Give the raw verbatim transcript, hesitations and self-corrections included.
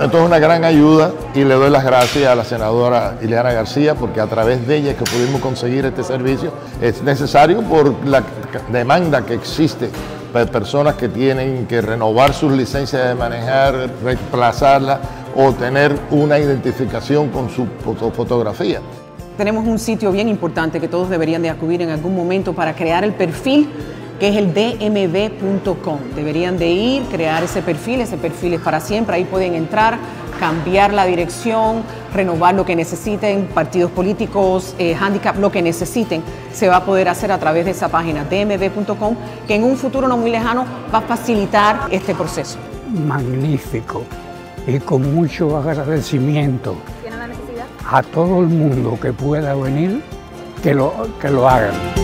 Esto es una gran ayuda y le doy las gracias a la senadora Ileana García porque a través de ella es que pudimos conseguir este servicio. Es necesario por la demanda que existe de personas que tienen que renovar sus licencias de manejar, reemplazarla o tener una identificación con su fotografía. Tenemos un sitio bien importante que todos deberían de acudir en algún momento para crear el perfil, que es el D M V punto com. Deberían de ir, crear ese perfil, ese perfil es para siempre, ahí pueden entrar, cambiar la dirección, renovar lo que necesiten, partidos políticos, eh, handicap, lo que necesiten, se va a poder hacer a través de esa página D M V punto com, que en un futuro no muy lejano va a facilitar este proceso. Magnífico y con mucho agradecimiento ¿Tienen la necesidad? a todo el mundo que pueda venir, que lo, que lo hagan.